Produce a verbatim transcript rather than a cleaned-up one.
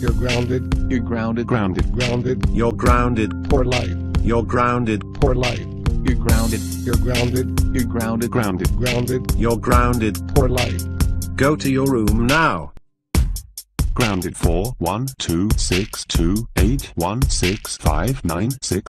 You're grounded. You're grounded. Grounded. Grounded. You're grounded. Poor life. You're grounded. Poor life. You're grounded. You're grounded. You're grounded. Grounded. Grounded. You're grounded. Poor life. Go to your room now. Grounded four one two six two eight one six five nine six